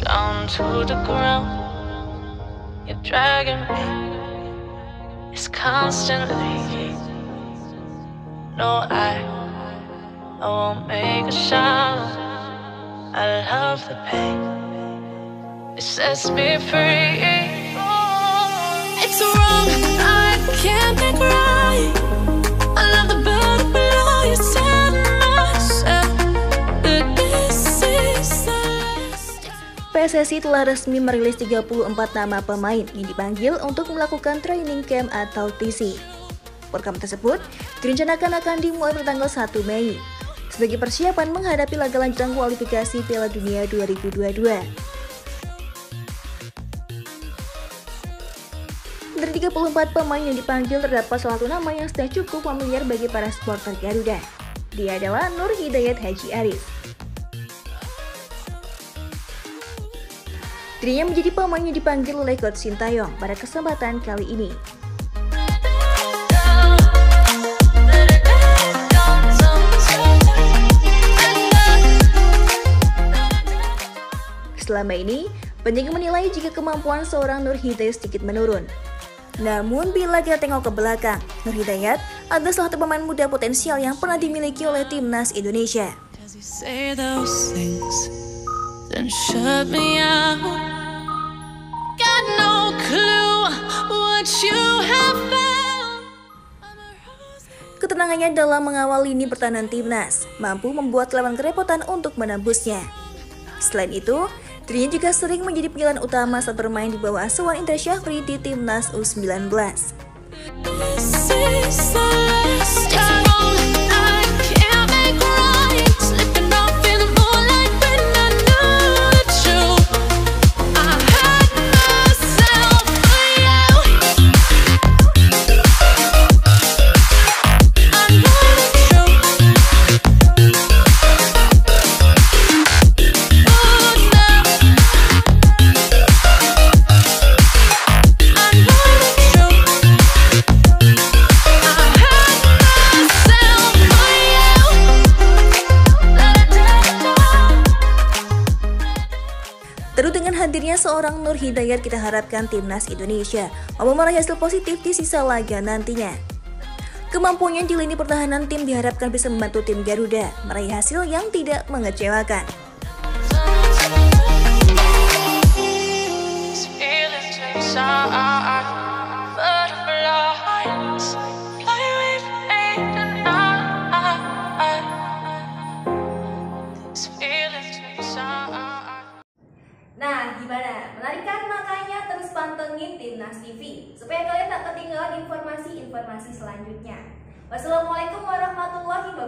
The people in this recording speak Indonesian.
down to the ground. You're dragging me, it's constantly. No, I won't make a sound. I love the pain, it sets me free. It's wrong, I can't make right. I love the bird below you, tell myself that this is the last. PSSI telah resmi merilis 34 nama pemain yang dipanggil untuk melakukan training camp atau TC. Program tersebut direncanakan akan dimulai pada tanggal 1 Mei sebagai persiapan menghadapi laga lanjutan kualifikasi Piala Dunia 2022. Dari 34 pemain yang dipanggil terdapat salah satu nama yang sudah cukup familiar bagi para supporter Garuda. Dia adalah Nur Hidayat Haji Aris. Dirinya menjadi pemain yang dipanggil oleh Coach Sintayong pada kesempatan kali ini. Selama ini, banyak yang menilai jika kemampuan seorang Nur Hidayat sedikit menurun. Namun, bila kita tengok ke belakang, Nur Hidayat adalah salah satu pemain muda potensial yang pernah dimiliki oleh Timnas Indonesia. Ketenangannya dalam mengawal lini pertahanan Timnas mampu membuat lawan kerepotan untuk menembusnya. Selain itu, dirinya juga sering menjadi pilihan utama saat bermain di bawah asuhan Indra Syafri di Timnas U19. Terus dengan hadirnya seorang Nur Hidayat, kita harapkan Timnas Indonesia mampu meraih hasil positif di sisa laga nantinya. Kemampuannya di lini pertahanan tim diharapkan bisa membantu tim Garuda meraih hasil yang tidak mengecewakan. Nah, gimana? Menarik kan? Makanya terus pantengin Timnas TV supaya kalian tak ketinggalan informasi-informasi selanjutnya. Wassalamualaikum warahmatullahi wabarakatuh.